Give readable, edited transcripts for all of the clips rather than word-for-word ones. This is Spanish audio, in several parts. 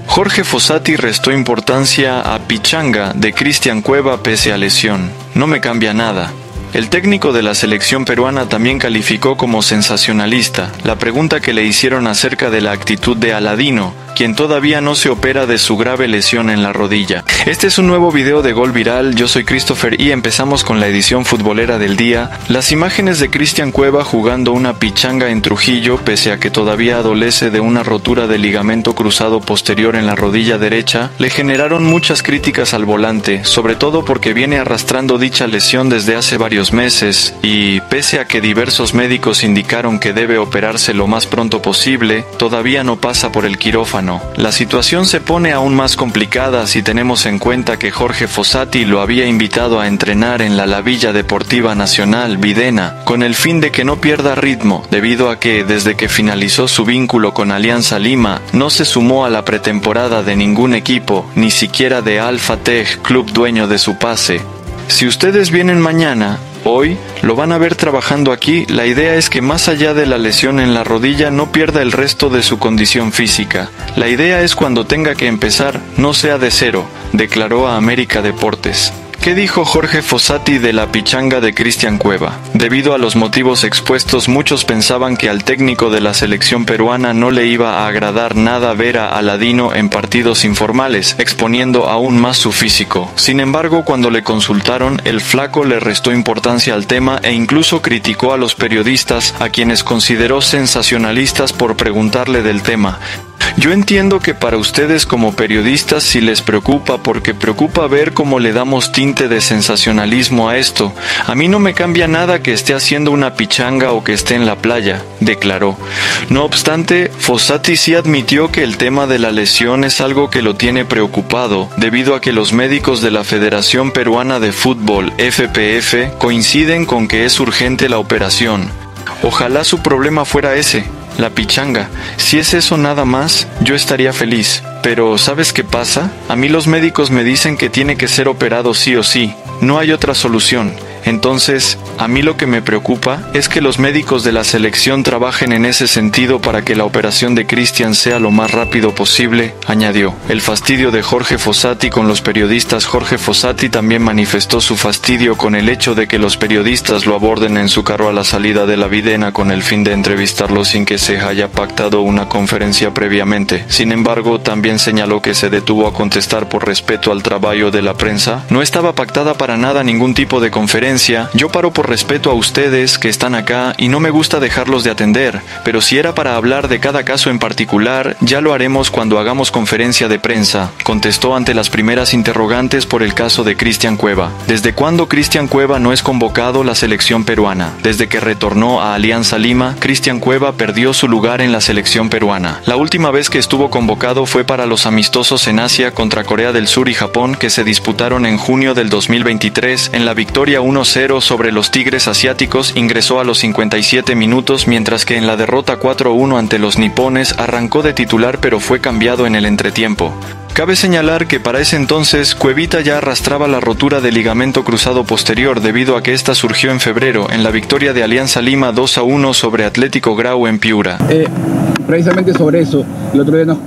Jorge Fossati restó importancia a Pichanga de Cristian Cueva pese a lesión. No me cambia nada. El técnico de la selección peruana también calificó como sensacionalista la pregunta que le hicieron acerca de la actitud de Aladino, quien todavía no se opera de su grave lesión en la rodilla. Este es un nuevo video de Gol Viral. Yo soy Christopher y empezamos con la edición futbolera del día. Las imágenes de Cristian Cueva jugando una pichanga en Trujillo, pese a que todavía adolece de una rotura de ligamento cruzado posterior en la rodilla derecha, le generaron muchas críticas al volante, sobre todo porque viene arrastrando dicha lesión desde hace varios meses y, pese a que diversos médicos indicaron que debe operarse lo más pronto posible, todavía no pasa por el quirófano. La situación se pone aún más complicada si tenemos en cuenta que Jorge Fossati lo había invitado a entrenar en la Villa Deportiva Nacional Videna, con el fin de que no pierda ritmo, debido a que, desde que finalizó su vínculo con Alianza Lima, no se sumó a la pretemporada de ningún equipo, ni siquiera de Alfa Tech, club dueño de su pase. Si ustedes vienen mañana, hoy, lo van a ver trabajando aquí. La idea es que más allá de la lesión en la rodilla no pierda el resto de su condición física. La idea es cuando tenga que empezar, no sea de cero, declaró a América Deportes. ¿Qué dijo Jorge Fossati de la pichanga de Cristian Cueva? Debido a los motivos expuestos, muchos pensaban que al técnico de la selección peruana no le iba a agradar nada ver a Aladino en partidos informales, exponiendo aún más su físico. Sin embargo, cuando le consultaron, el flaco le restó importancia al tema e incluso criticó a los periodistas, a quienes consideró sensacionalistas por preguntarle del tema. Yo entiendo que para ustedes como periodistas sí les preocupa, porque preocupa ver cómo le damos tinte de sensacionalismo a esto. A mí no me cambia nada que esté haciendo una pichanga o que esté en la playa, declaró. No obstante, Fossati sí admitió que el tema de la lesión es algo que lo tiene preocupado, debido a que los médicos de la Federación Peruana de Fútbol, FPF, coinciden con que es urgente la operación. Ojalá su problema fuera ese, la pichanga. Si es eso nada más, yo estaría feliz. Pero ¿sabes qué pasa? A mí los médicos me dicen que tiene que ser operado sí o sí. No hay otra solución. Entonces, a mí lo que me preocupa es que los médicos de la selección trabajen en ese sentido para que la operación de Cristian sea lo más rápido posible, añadió. El fastidio de Jorge Fossati con los periodistas. Jorge Fossati también manifestó su fastidio con el hecho de que los periodistas lo aborden en su carro a la salida de la Videna con el fin de entrevistarlo sin que se haya pactado una conferencia previamente. Sin embargo, también señaló que se detuvo a contestar por respeto al trabajo de la prensa. No estaba pactada para nada ningún tipo de conferencia. Yo paro por respeto a ustedes que están acá y no me gusta dejarlos de atender, pero si era para hablar de cada caso en particular, ya lo haremos cuando hagamos conferencia de prensa, contestó ante las primeras interrogantes por el caso de Cristian Cueva. ¿Desde cuándo Cristian Cueva no es convocado a la selección peruana? Desde que retornó a Alianza Lima, Cristian Cueva perdió su lugar en la selección peruana. La última vez que estuvo convocado fue para los amistosos en Asia contra Corea del Sur y Japón, que se disputaron en junio del 2023. En la victoria 1-0 sobre los Tigres Asiáticos ingresó a los 57 minutos, mientras que en la derrota 4-1 ante los nipones arrancó de titular pero fue cambiado en el entretiempo. Cabe señalar que para ese entonces Cuevita ya arrastraba la rotura del ligamento cruzado posterior, debido a que esta surgió en febrero en la victoria de Alianza Lima 2-1 sobre Atlético Grau en Piura. Precisamente sobre eso, el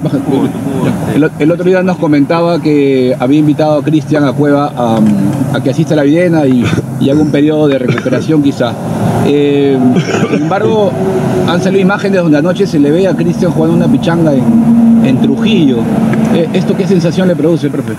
otro día nos comentaba que había invitado a Cristian a Cueva a que asista a la Videna y haga un periodo de recuperación quizá. Sin embargo, han salido imágenes donde anoche se le ve a Cristian jugando una pichanga en Trujillo. ¿Esto qué sensación le produce, profe?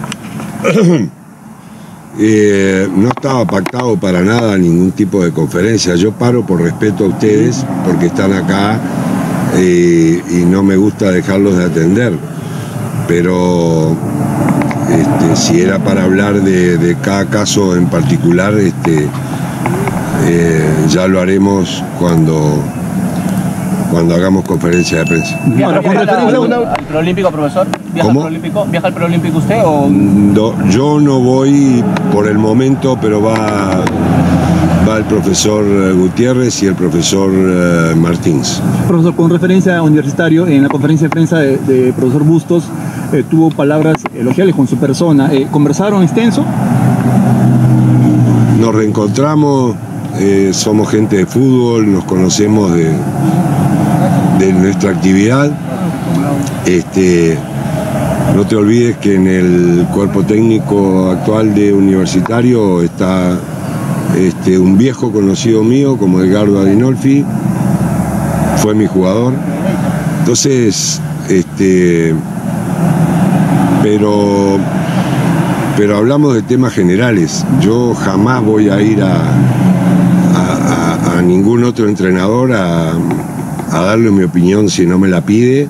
No estaba pactado para nada ningún tipo de conferencia. Yo paro por respeto a ustedes porque están acá y no me gusta dejarlos de atender. Pero si era para hablar de cada caso en particular, ya lo haremos cuando hagamos conferencia de prensa. ¿Viaja al preolímpico, profesor? ¿Viaja al preolímpico usted o...? No, yo no voy por el momento, pero va el profesor Gutiérrez y el profesor Martins. Profesor, con referencia a Universitario, en la conferencia de prensa de profesor Bustos, tuvo palabras elogiables con su persona. ¿Conversaron extenso? Nos reencontramos, somos gente de fútbol, nos conocemos de nuestra actividad. No te olvides que en el cuerpo técnico actual de Universitario está un viejo conocido mío como Edgardo Adinolfi, fue mi jugador. Entonces, pero hablamos de temas generales. Yo jamás voy a ir a ningún otro entrenador a darle mi opinión si no me la pide.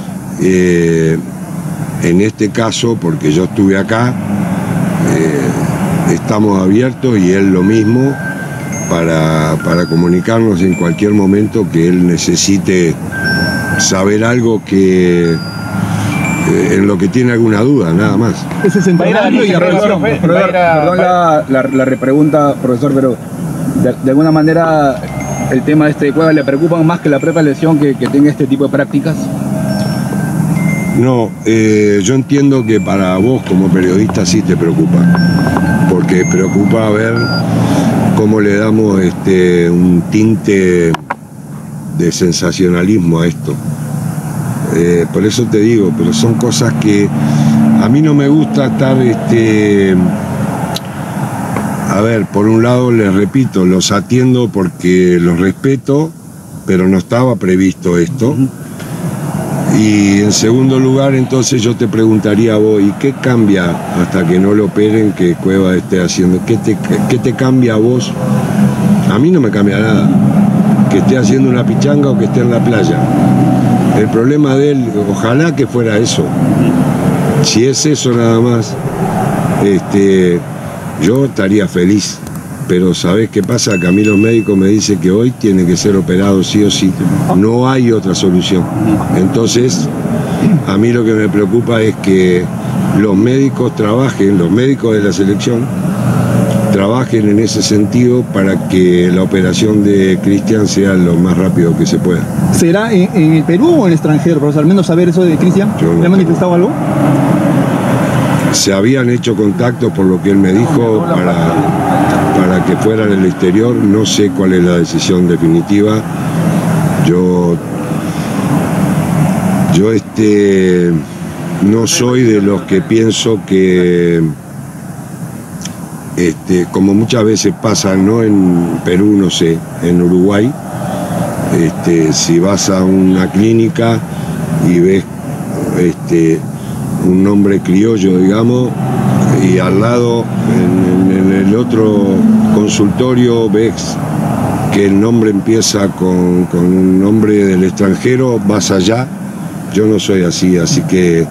En este caso, porque yo estuve acá, estamos abiertos y él lo mismo para comunicarnos en cualquier momento que él necesite saber algo que en lo que tiene alguna duda, nada más. Ese es entrenamiento y evaluación. Perdón la repregunta, profesor, pero de alguna manera el tema de Cueva le preocupa más que la propia lesión que tenga este tipo de prácticas. No, yo entiendo que para vos como periodista sí te preocupa, porque preocupa ver cómo le damos un tinte de sensacionalismo a esto. Por eso te digo, pero son cosas que a mí no me gusta estar, a ver, por un lado les repito, los atiendo porque los respeto, pero no estaba previsto esto. Y en segundo lugar, entonces yo te preguntaría a vos, ¿y qué cambia hasta que no lo operen que Cueva esté haciendo? ¿Qué te cambia a vos? A mí no me cambia nada, que esté haciendo una pichanga o que esté en la playa. El problema de él, ojalá que fuera eso. Si es eso nada más, yo estaría feliz. Pero ¿sabés qué pasa? Que a mí los médicos me dicen que hoy tiene que ser operado sí o sí. No hay otra solución. Entonces, a mí lo que me preocupa es que los médicos trabajen, los médicos de la selección, trabajen en ese sentido para que la operación de Cristian sea lo más rápido que se pueda. ¿Será en el Perú o en el extranjero, profesor? Al menos saber eso de Cristian. ¿Le ha manifestado algo? Se habían hecho contactos por lo que él me dijo para que fuera en el exterior. No sé cuál es la decisión definitiva. Yo no soy de los que pienso que como muchas veces pasa, no en Perú, no sé, en Uruguay, si vas a una clínica y ves un nombre criollo, digamos, y al lado, en el otro consultorio, ves que el nombre empieza con un nombre del extranjero, vas allá. Yo no soy así que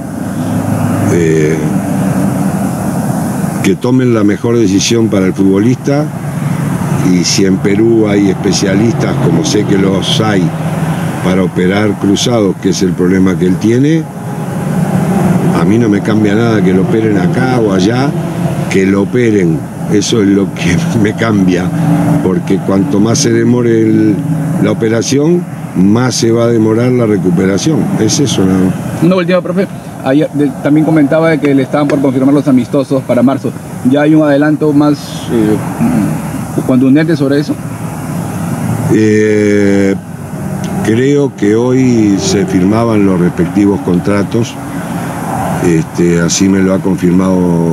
tomen la mejor decisión para el futbolista, y si en Perú hay especialistas, como sé que los hay, para operar cruzados, que es el problema que él tiene, a mí no me cambia nada que lo operen acá o allá, que lo operen. Eso es lo que me cambia, porque cuanto más se demore la operación, más se va a demorar la recuperación. Es eso nada más. Una última, profe. Ayer, también comentaba de que le estaban por confirmar los amistosos para marzo. ¿Ya hay un adelanto más contundente sobre eso? Creo que hoy se firmaban los respectivos contratos. Así me lo ha confirmado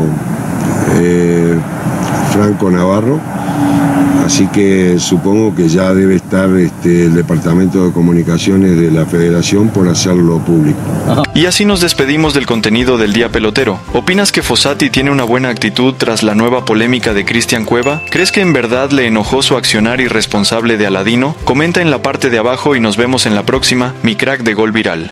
Franco Navarro. Así que supongo que ya debe estar el Departamento de Comunicaciones de la Federación por hacerlo público. Y así nos despedimos del contenido del Día Pelotero. ¿Opinas que Fossati tiene una buena actitud tras la nueva polémica de Cristian Cueva? ¿Crees que en verdad le enojó su accionar irresponsable de Aladino? Comenta en la parte de abajo y nos vemos en la próxima, mi crack de Gol Viral.